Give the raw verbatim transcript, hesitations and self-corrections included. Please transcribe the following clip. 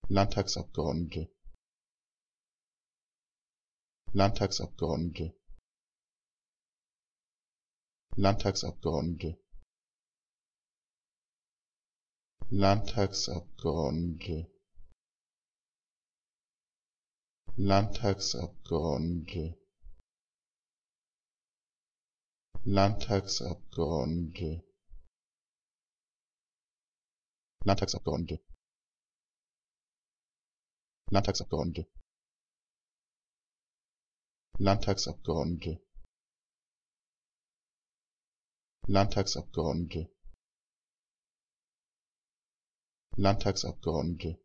Landtagsabgeordnete, Landtagsabgeordnete, Landtagsabgeordnete, Landtagsabgeordnete, Landtagsabgeordnete, Landtagsabgeordnete, Landtagsabgeordnete, Landtagsabgeordnete, Landtagsabgeordnete, Landtagsabgeordnete, Landtagsabgeordnete,